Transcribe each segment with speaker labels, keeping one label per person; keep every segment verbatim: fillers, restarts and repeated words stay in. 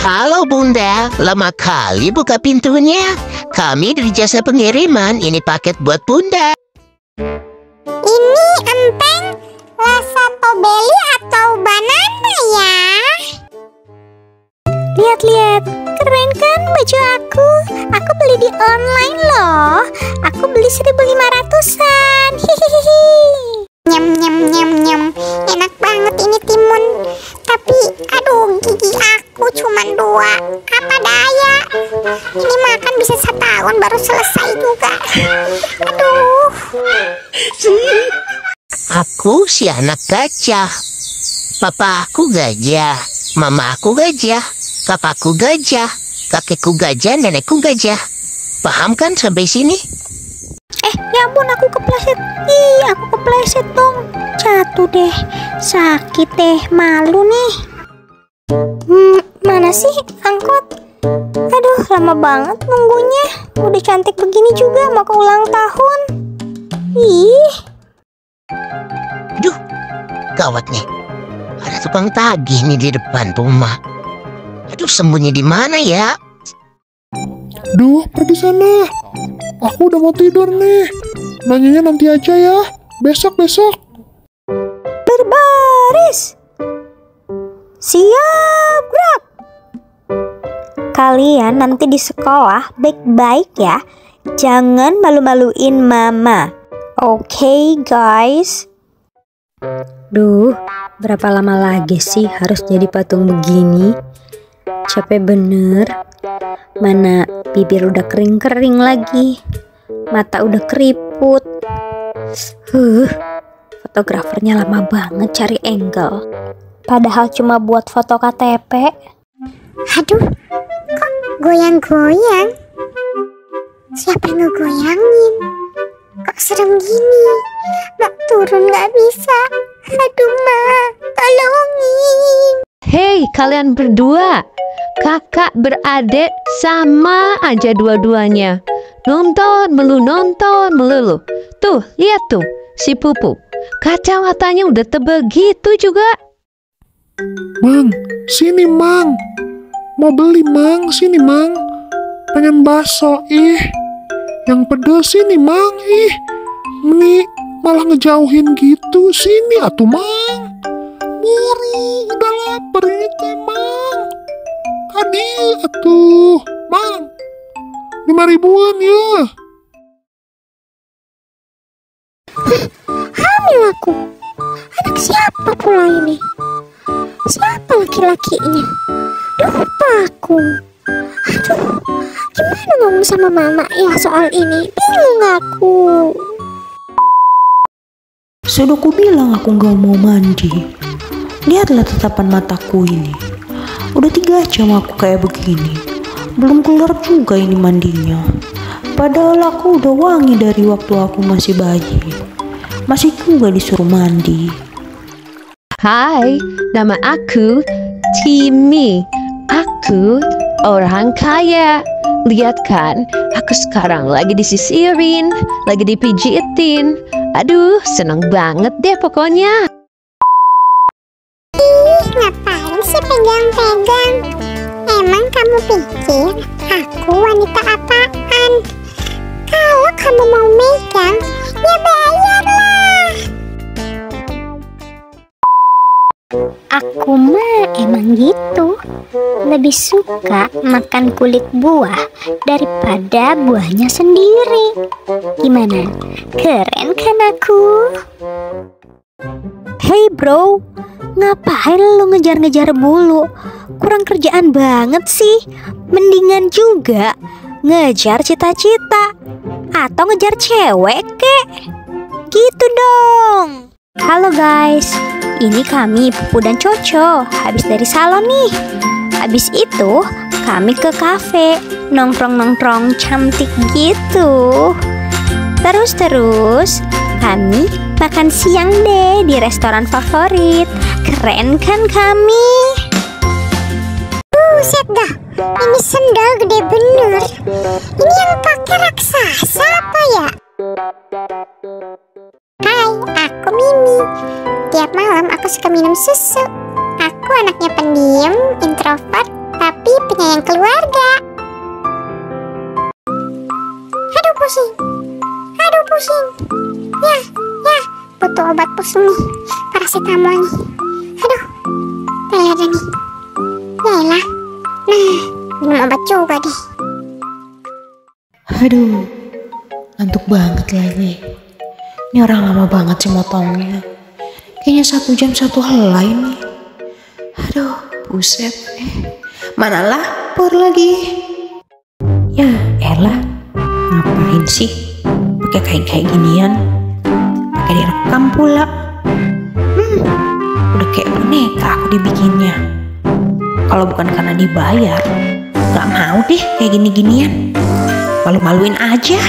Speaker 1: Halo Bunda, lama kali buka pintunya. Kami dari jasa pengiriman, ini paket buat Bunda.
Speaker 2: Ini empeng rasa strawberry atau banana ya? Lihat-lihat, keren kan baju aku? Aku beli di online loh. Aku beli seribu lima ratusan. Hihihi. Nyam nyam nyam nyam. Enak banget ini timun. Tapi aduh, gigi aku cuma dua. Apa daya? Ini makan bisa setahun baru selesai juga. Aduh.
Speaker 1: Aku si anak gajah. Papa aku gajah, mama aku gajah, kakakku gajah, kakekku gajah, nenekku gajah. Paham kan sampai sini?
Speaker 2: Eh, ya ampun, aku kepleset. Ih, aku kepleset dong. Jatuh deh. Sakit deh, malu nih. Hmm, mana sih angkot? Aduh, lama banget nunggunya. Udah cantik begini juga mau ke ulang tahun. Ih.
Speaker 1: Aduh, gawat nih. Ada tukang tagih nih di depan rumah. Aduh, sembunyi di mana ya?
Speaker 3: Duh, pergi sana. Aku udah mau tidur nih. Nanyanya nanti aja ya. Besok-besok.
Speaker 2: Berbaris. Siap, gerak. Kalian nanti di sekolah baik-baik ya. Jangan malu-maluin mama. Oke, okay, guys.
Speaker 4: Duh, berapa lama lagi sih harus jadi patung begini? Capek bener. Mana bibir udah kering-kering lagi, mata udah keriput. Huh, fotografernya lama banget cari angle.
Speaker 2: Padahal cuma buat foto K T P. Aduh, kok goyang-goyang? Siapa yang ngegoyangin? Kok serem gini? Nak turun gak bisa. Aduh ma, tolongin.
Speaker 5: Hei kalian berdua, kakak beradik sama aja dua-duanya. Nonton melu, nonton melulu. Tuh, lihat tuh, si Pupu. Kacamatanya udah tebel gitu juga.
Speaker 3: Mang, sini Mang. Mau beli Mang, sini Mang. Pengen bakso, ih. Yang pedes sini Mang, ih. Ini malah ngejauhin gitu, sini atuh Mang. Buru, udah lapar ini teh Mang. Tadi atuh, Mang. Lima ribuan ya.
Speaker 2: Hamil aku. Anak siapa pula ini? Siapa laki-lakinya? Lupa aku. Aduh, gimana ngomong sama mama ya soal ini? Bingung aku.
Speaker 4: Sudah ku bilang aku gak mau mandi. Lihatlah tatapan mataku ini. Udah tiga jam aku kayak begini. Belum keluar juga ini mandinya. Padahal aku udah wangi dari waktu aku masih bayi. Masih juga disuruh mandi.
Speaker 5: Hai, nama aku Timmy. Aku orang kaya. Lihat kan, aku sekarang lagi disisirin, lagi dipijitin. Aduh, seneng banget deh pokoknya.
Speaker 2: Ih, ngapain sih pegang-pegang? Emang kamu pikir aku wanita apaan? Kalau kamu mau megang, ya bayarlah. Aku mah emang gitu. Lebih suka makan kulit buah daripada buahnya sendiri. Gimana? Keren kan aku? Hey bro, ngapain lo ngejar-ngejar bulu? Kurang kerjaan banget sih. Mendingan juga ngejar cita-cita atau ngejar cewek kek. Gitu dong. Halo guys, ini kami Pupu dan Coco. Habis dari salon nih. Habis itu kami ke kafe, nongkrong-nongkrong cantik gitu. Terus-terus kami makan siang deh di restoran favorit. Keren kan kami? Buset dah, ini sendal gede bener. Ini yang pakai raksasa apa ya? Hai, aku Mimi. Tiap malam aku suka minum susu. Aku anaknya pendiam, introvert, tapi
Speaker 6: penyayang keluarga. Aduh pusing, aduh pusing. Ya, ya, butuh obat pusing nih, paracetamol nih. Aduh, tak ada nih. Yaelah, nah minum obat juga deh.
Speaker 4: Aduh, ngantuk banget lagi. Ini orang lama banget sih motongnya. Kayaknya satu jam satu helai nih. Aduh, buset. Eh, mana lapor lagi. Ya elah, ngapain sih pakai kayak kayak ginian? Pakai direkam pula. Hmm, udah kayak boneka aku dibikinnya. Kalau bukan karena dibayar, gak mau deh kayak gini-ginian. Malu-maluin aja.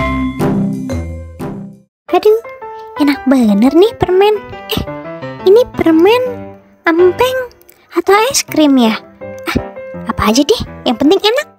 Speaker 2: Aduh, enak bener nih permen. Eh, ini permen, empeng, atau es krim ya? Ah, apa aja deh, yang penting enak.